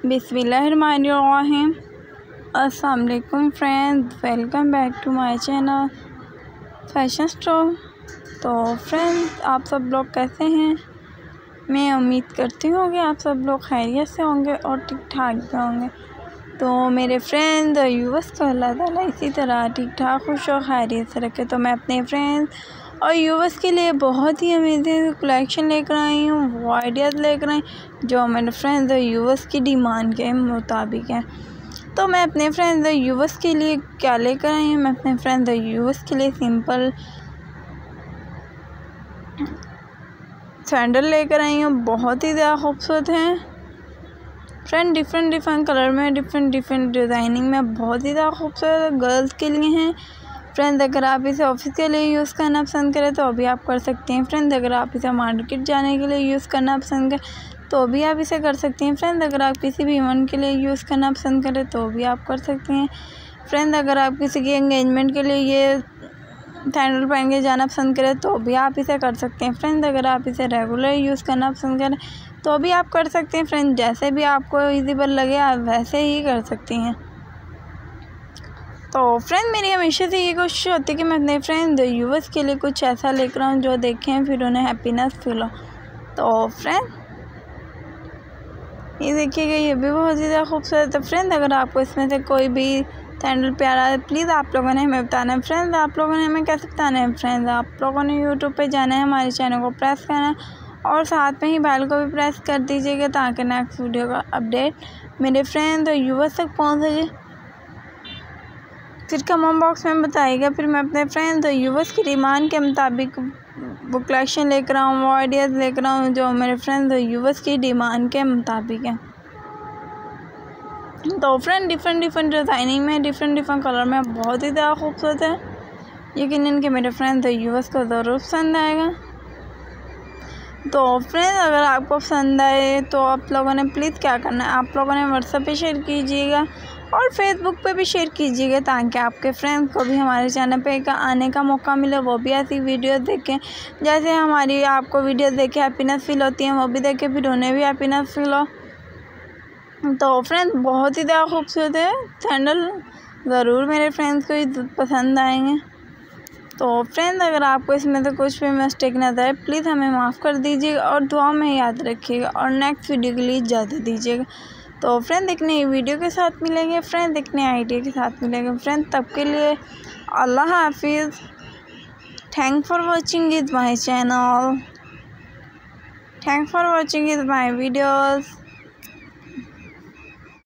बिस्मिल्लाहिर्रहमानिर्रहीम। अस्सलाम वालेकुम friends, welcome back to my channel fashion store. तो फ्रेंड्स, आप सब लोग कैसे हैं? मैं उम्मीद करती हूँ कि आप सब लोग खैरियत से होंगे और ठीक ठाक भी होंगे। तो मेरे फ्रेंड्स और व्यूअर्स को अल्लाह ताला इसी तरह ठीक ठाक खुश और खैरियत से रखे। तो मैं अपने फ्रेंड्स और व्यूअर्स के लिए बहुत ही अमेजिंग कलेक्शन लेकर आई हूँ, वो आइडियाज़ लेकर आई जो मेरे फ्रेंड्स और व्यूअर्स की डिमांड के मुताबिक है। तो मैं अपने फ्रेंड्स और व्यूअर्स के लिए क्या लेकर आई हूँ? मैं अपने फ्रेंड्स और व्यूअर्स के लिए सिंपल सैंडल लेकर आई हूँ, बहुत ही ज़्यादा खूबसूरत हैं फ्रेंड। डिफरेंट कलर में, डिफरेंट डिज़ाइनिंग में, बहुत ही ज़्यादा खूबसूरत गर्ल्स के लिए हैं फ्रेंड्स। अगर आप इसे ऑफिस के लिए यूज़ करना पसंद करें तो भी आप कर सकते हैं फ्रेंड्स। अगर आप इसे मार्केट जाने के लिए यूज़ करना पसंद करें तो भी आप इसे कर सकते हैं फ्रेंड्स। अगर आप किसी भी इवेंट के लिए यूज़ करना पसंद करें तो भी आप कर सकते हैं फ्रेंड्स। अगर आप किसी के एंगेजमेंट के लिए ये सैंडल पहन के जाना पसंद करें तो भी आप इसे कर सकते हैं फ्रेंड्स। अगर आप इसे रेगुलर यूज़ करना पसंद करें तो भी आप कर सकते हैं फ्रेंड्स। जैसे भी आपको ईज़िबल लगे आप वैसे ही कर सकती हैं। तो फ्रेंड, मेरी हमेशा से ये कोशिश होती है कि मैं अपने फ्रेंड व्यूअर्स के लिए कुछ ऐसा लेकर आऊँ जो देखें फिर उन्हें हैप्पीनेस फील हो। तो फ्रेंड, ये देखिएगा, ये भी बहुत ज़्यादा खूबसूरत है फ्रेंड। अगर आपको इसमें से कोई भी सैंडल प्यारा है प्लीज़ आप लोगों ने हमें बताना है फ्रेंड्स। आप लोगों ने हमें कैसे बताना है फ्रेंड्स? आप लोगों ने यूट्यूब पे जाना है, हमारे चैनल को प्रेस करना है और साथ में ही बेल को भी प्रेस कर दीजिएगा ताकि नेक्स्ट वीडियो का अपडेट मेरे फ्रेंड्स और व्यूअर्स तक पहुँच सके। फिर कमेंट बॉक्स में बताइएगा, फिर मैं अपने फ्रेंड्स और व्यूअर्स की डिमांड के मुताबिक वो कलेक्शन लेकर आऊँ, वो आइडियाज़ लेकर आऊँ जो मेरे फ्रेंड्स और व्यूअर्स की डिमांड के मुताबिक है। तो फ्रेंड, डिफरेंट डिज़ाइनिंग में, डिफरेंट कलर में, बहुत ही ज़्यादा खूबसूरत है। यकीनन कि मेरे फ्रेंड्स और व्यूअर्स को ज़रूर पसंद आएगा। तो फ्रेंड्स, अगर आपको पसंद आए तो आप लोगों ने प्लीज़ क्या करना है, आप लोगों ने व्हाट्सएप पे शेयर कीजिएगा और फेसबुक पे भी शेयर कीजिएगा ताकि आपके फ्रेंड्स को भी हमारे चैनल पे आने का मौका मिले, वो भी ऐसी वीडियो देखें जैसे हमारी आपको वीडियो देखे हैप्पीनेस फील होती है, वो भी देखें फिर उन्हें भी हैप्पीनेस फील हो। तो फ्रेंड्स, बहुत ही ज़्यादा खूबसूरत है सैंडल, ज़रूर मेरे फ्रेंड्स को ही पसंद आएंगे। तो फ्रेंड्स, अगर आपको इसमें से कुछ भी मिस्टेक नजर आए प्लीज़ हमें माफ़ कर दीजिएगा और दुआ में याद रखिएगा और नेक्स्ट वीडियो के लिए इजाज़त दीजिएगा। तो फ्रेंड्स, एक नई वीडियो के साथ मिलेंगे फ्रेंड्स, एक नए आइडिया के साथ मिलेंगे फ्रेंड्स। तब के लिए अल्लाह हाफिज़। Thank for watching is my channel, thank for watching is my videos.